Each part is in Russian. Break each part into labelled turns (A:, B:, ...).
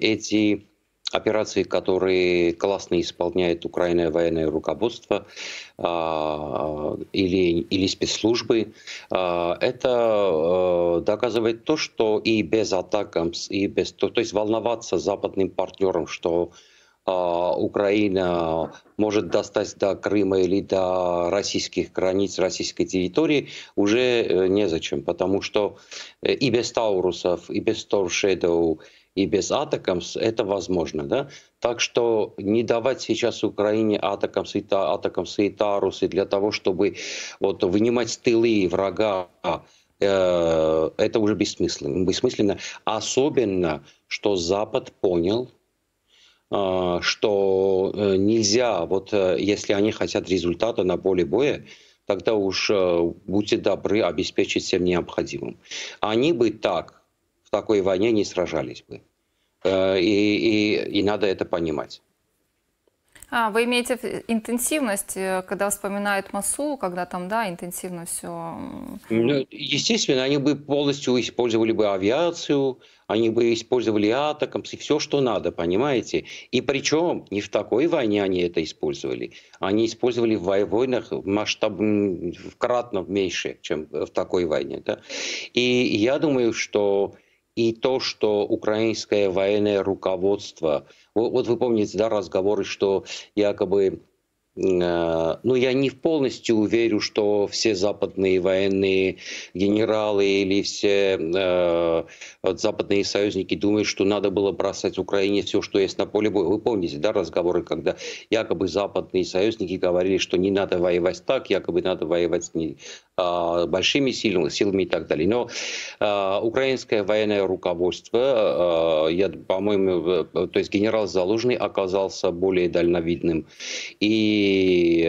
A: эти операции, которые классно исполняет Украина военное руководство или спецслужбы, это доказывает то, что и без атак, и без, то есть волноваться западным партнерам, что Украина может достать до Крыма или до российских границ, российской территории, уже незачем, потому что и без Таурусов, и без Storm Shadow, и без Атакамс это возможно. Да? Так что не давать сейчас Украине Атакамс и Таурусы для того, чтобы вот, вынимать тылы врага, это уже бессмысленно. Особенно, что Запад понял, что нельзя, вот если они хотят результата на поле боя, тогда уж будьте добры обеспечить всем необходимым. Они бы так в такой войне не сражались бы. И надо это понимать.
B: Вы имеете интенсивность, когда вспоминают Масу, когда там, да, интенсивно все?
A: Ну, естественно, они бы полностью использовали бы авиацию, они бы использовали атакамс и все, что надо, понимаете? И причем не в такой войне они это использовали. Они использовали в войнах кратно меньше, чем в такой войне. Да? И я думаю, что и то, что украинское военное руководство... Вот вы помните, да, разговоры, что якобы... Ну, я не полностью уверен, что все западные военные генералы или все западные союзники думают, что надо было бросать Украине все, что есть на поле боя. Вы помните, да, разговоры, когда якобы западные союзники говорили, что не надо воевать так, якобы надо воевать большими силами и так далее. Но украинское военное руководство, по-моему, то есть генерал Залужный оказался более дальновидным. И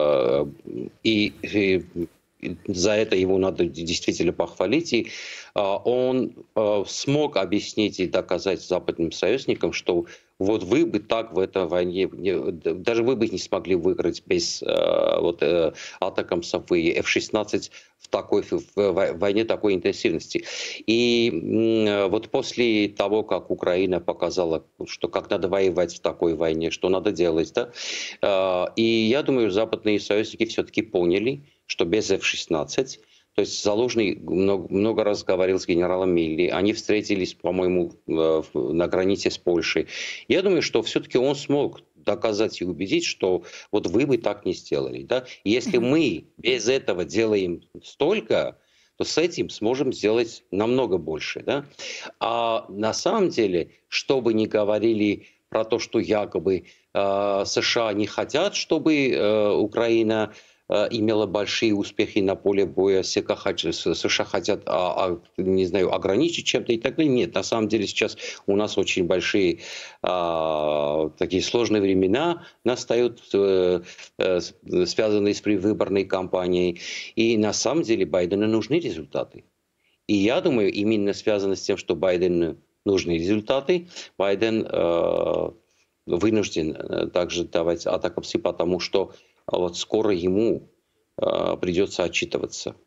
A: за это его надо действительно похвалить. И он смог объяснить и доказать западным союзникам, что вот вы бы так в этой войне, даже вы бы не смогли выиграть без атакамсов и F-16 в войне такой интенсивности. И вот после того, как Украина показала, что как надо воевать в такой войне, что надо делать, да, и я думаю, западные союзники все-таки поняли, что без F-16, то есть Залужный много раз говорил с генералом Милли, они встретились, по-моему, на границе с Польшей. Я думаю, что все-таки он смог доказать и убедить, что вот вы бы так не сделали. Да? И если мы без этого делаем столько, то с этим сможем сделать намного больше. Да? А на самом деле, что бы ни говорили про то, что якобы США не хотят, чтобы Украина имела большие успехи на поле боя, США хотят, не знаю, ограничить чем-то и так далее. Нет, на самом деле сейчас у нас очень большие такие сложные времена настают, связанные с предвыборной кампанией. И на самом деле Байдену нужны результаты. И я думаю, именно связано с тем, что Байдену нужны результаты, Байден вынужден также давать атакамсы, потому что вот скоро ему придется отчитываться.